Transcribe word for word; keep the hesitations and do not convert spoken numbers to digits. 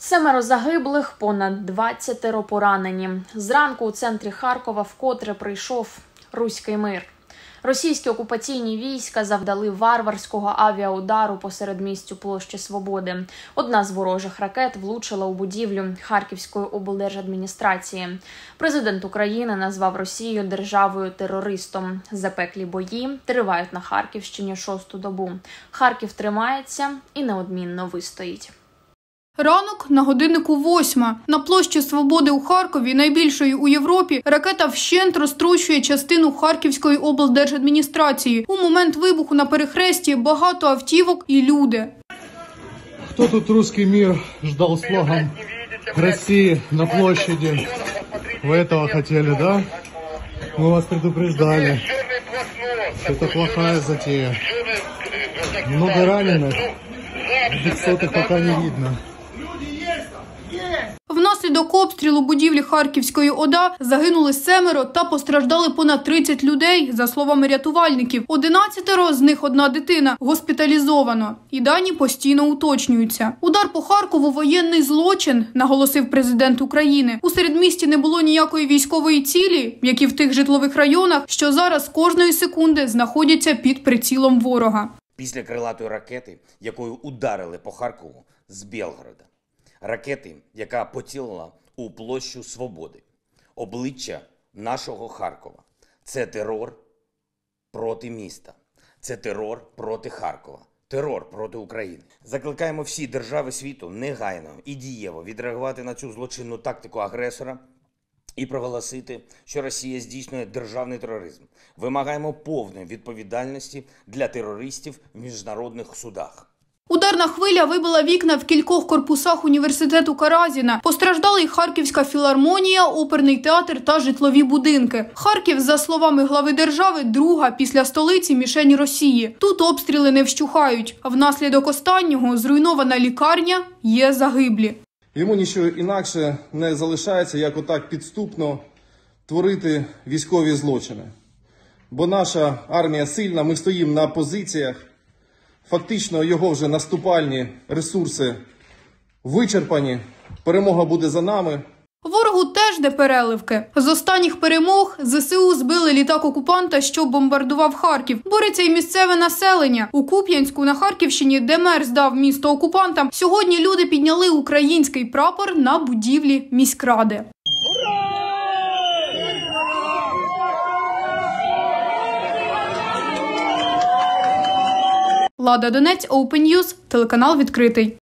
Семеро загиблих, понад двадцятеро поранені. Зранку у центрі Харкова вкотре прийшов руський мир. Російські окупаційні війська завдали варварського авіаудару по середмістю площі Свободи. Одна з ворожих ракет влучила у будівлю Харківської облдержадміністрації. Президент України назвав Росію державою-терористом. Запеклі бої тривають на Харківщині шосту добу. Харків тримається і неодмінно вистоїть. Ранок на годиннику восьма. На площі Свободи у Харкові, найбільшої у Європі, ракета вщент розтрощує частину Харківської облдержадміністрації. У момент вибуху на перехресті багато автівок і люди. Хто тут русский мир ждал с флагом России на площади? Вы этого хотели, да? Мы вас предупреждали. Это плохая затея. Много раненых. Двухсотых пока не видно. Внаслідок обстрілу будівлі Харківської ОДА загинули семеро та постраждали понад тридцять людей, за словами рятувальників. одинадцятеро, з них одна дитина, госпіталізовано. І дані постійно уточнюються. Удар по Харкову – воєнний злочин, наголосив президент України. У середмісті не було ніякої військової цілі, як і в тих житлових районах, що зараз кожної секунди знаходяться під прицілом ворога. Після крилатої ракети, якою ударили по Харкову з Білгорода. Ракети, яка поцілила у площу Свободи. Обличчя нашого Харкова. Це терор проти міста. Це терор проти Харкова. Терор проти України. Закликаємо всі держави світу негайно і дієво відреагувати на цю злочинну тактику агресора і проголосити, що Росія здійснює державний тероризм. Вимагаємо повної відповідальності для терористів в міжнародних судах. Ударна хвиля вибила вікна в кількох корпусах університету Каразіна. Постраждали й Харківська філармонія, оперний театр та житлові будинки. Харків, за словами глави держави, друга після столиці мішень Росії. Тут обстріли не вщухають. А внаслідок останнього зруйнована лікарня, є загиблі. Йому нічого інакше не залишається, як отак підступно творити військові злочини. Бо наша армія сильна, ми стоїмо на позиціях. Фактично його вже наступальні ресурси вичерпані. Перемога буде за нами. Ворогу теж де переливки. З останніх перемог ЗСУ збили літак окупанта, що бомбардував Харків. Бореться й місцеве населення. У Куп'янську на Харківщині, де мер здав місто окупантам, сьогодні люди підняли український прапор на будівлі міськради. Лада Донець, Open News, телеканал відкритий.